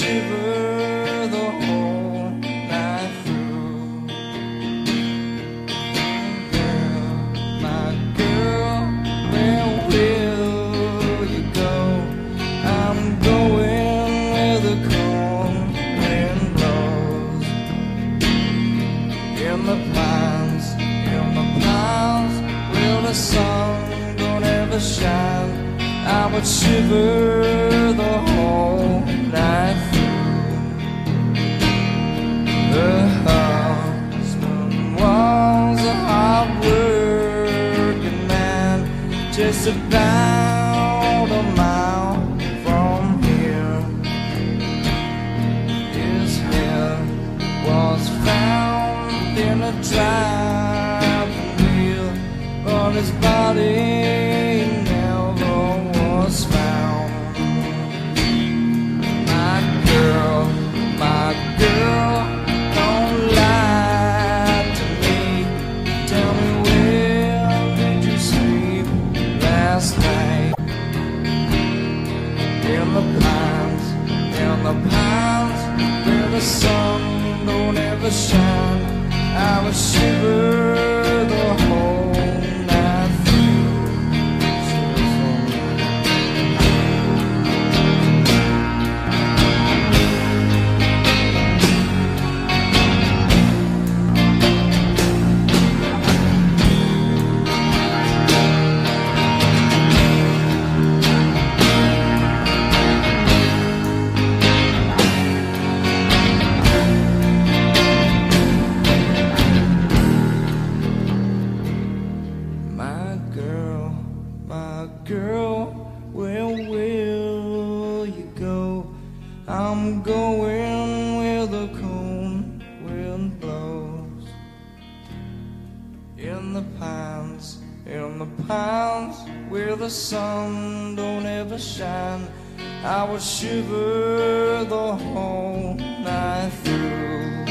shiver the whole night through. Girl, my girl, where will you go? I'm going where the cold wind blows. In the pines, where the sun don't ever shine, I would shiver the whole night through. Her husband was a hard-working man, just about a mile from here. His head was found in a driving wheel, but his body never was found. My girl, don't lie to me. Tell me, where did you sleep last night? In the pines, where the sun don't ever shine, I would shiver the whole night through. My girl, where will you go? I'm going where the cold wind blows. In the pines, where the sun don't ever shine, I would shiver the whole night through.